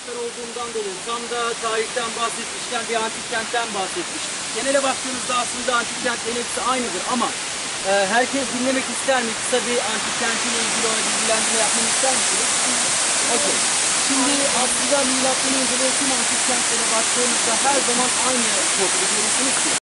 muhtar olduğundan dolayı tam da tarihten bahsetmişken bir antik kentten bahsetmiştik. Genele baktığınızda aslında antik kentlerin hepsi aynıdır ama herkes dinlemek ister mi? Kısa bir antik kentiyle ilgili olan bilgilendirme yapmamı ister misiniz? Okey. Şimdi aslında milattan önce tüm antik kentlere baktığımızda her zaman aynı kodu görürsünüz ki